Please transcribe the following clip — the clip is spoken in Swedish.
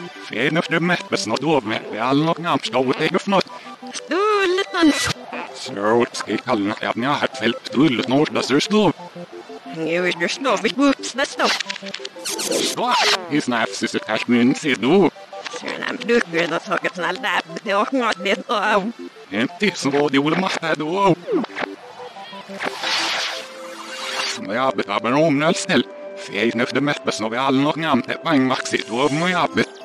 Fej nöfte med besnått av med. Vi alla nog namnstå och ägg fnått. Stullet man. Så ska jag kalla att jag har fällt stullet något där så stå. Nu är det snart vid vuxna stopp. Så, i snäfsis ett härsmyn ser du. Sen du kunde ha tagit såna labb. Det har snart det av. Inte så var det olemast då. Som jag arbetar med om när snäll. Fej nöfte med besnått vi alla nog namn. Det var en maxit av mig arbet.